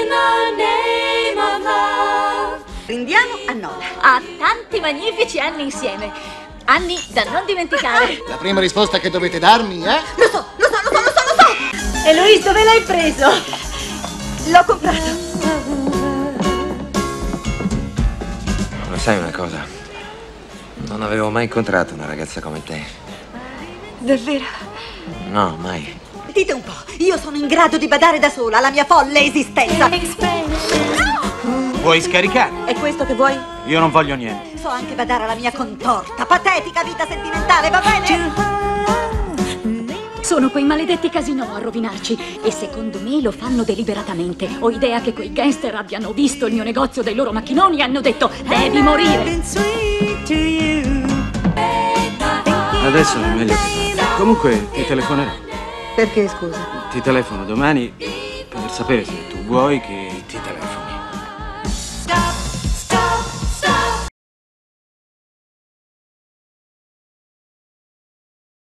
Rindiamo a Nola. Ha tanti magnifici anni insieme. Anni da non dimenticare. La prima risposta che dovete darmi è... Lo so! Eloise, dove l'hai preso? L'ho comprato. Lo sai una cosa? Non avevo mai incontrato una ragazza come te. Davvero? No, mai. Dite un po', io sono in grado di badare da sola alla mia folle esistenza. Vuoi scaricare? È questo che vuoi? Io non voglio niente. So anche badare alla mia contorta, patetica vita sentimentale, va bene? Sono quei maledetti casinò a rovinarci e secondo me lo fanno deliberatamente. Ho idea che quei gangster abbiano visto il mio negozio dei loro macchinoni e hanno detto devi morire. Adesso è meglio che parli. Comunque ti telefonerò. Perché, scusa? Ti telefono domani per sapere se tu vuoi che ti telefono.